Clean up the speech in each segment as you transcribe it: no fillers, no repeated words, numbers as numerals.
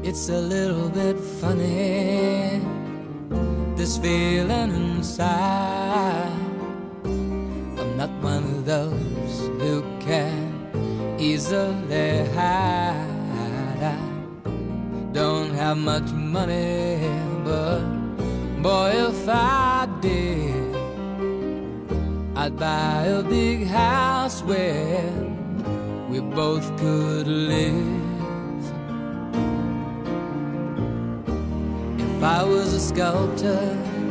It's a little bit funny, this feeling inside. I'm not one of those who can easily hide. I don't have much money, but boy, if I did, I'd buy a big house where we both could live. If I was a sculptor,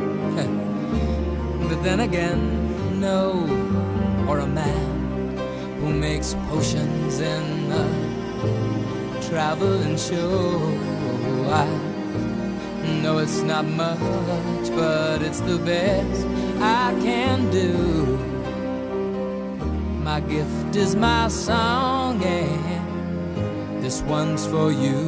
but then again, no, or a man who makes potions in a traveling show. I know it's not much, but it's the best I can do. My gift is my song, and this one's for you.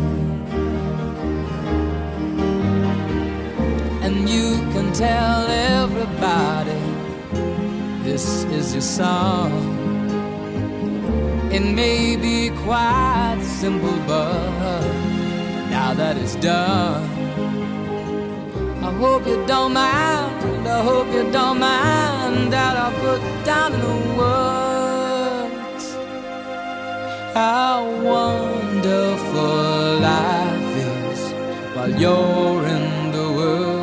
And you can tell everybody this is your song. It may be quite simple, but now that it's done, I hope you don't mind, I hope you don't mind that I put down in the words how wonderful life is while you're in the world.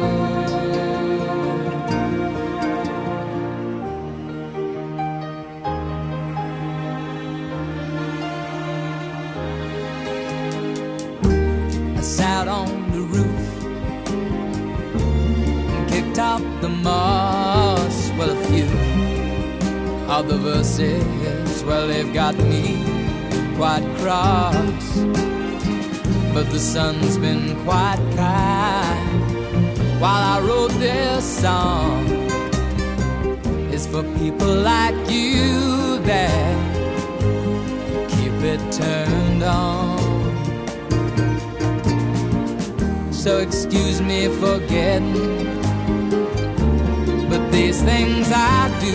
I sat on the roof, kicked out the moss. Well, a few of the verses, well, they've got me quite cross. But the sun's been quite kind while I wrote this song. It's for people like you that keep it turned on. So excuse me for getting, but these things I do,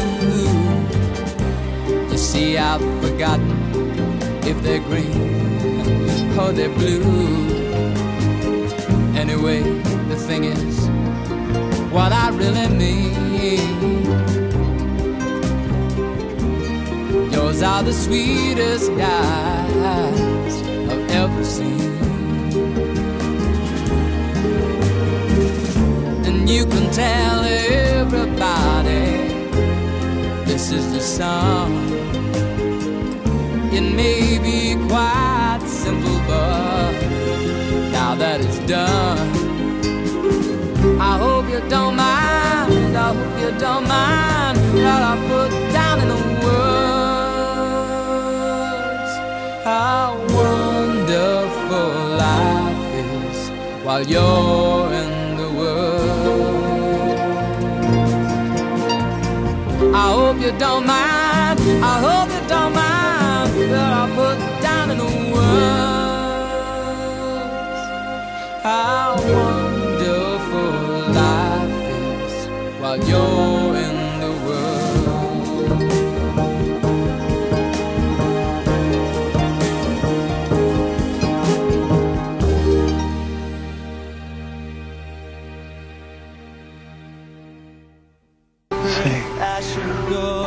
you see, I've forgotten if they're green or they're blue. Anyway, the thing is, what I really mean, yours are the sweetest eyes I've ever seen. And you can tell everybody this is the song. It may be quite simple, but now that it's done, I hope you don't mind, I hope you don't mind that I put down in the words how wonderful life is while you're in the world. I hope you don't mind, I hope you don't mind that I put down in the words how wonderful life is while you're in the world. I should go.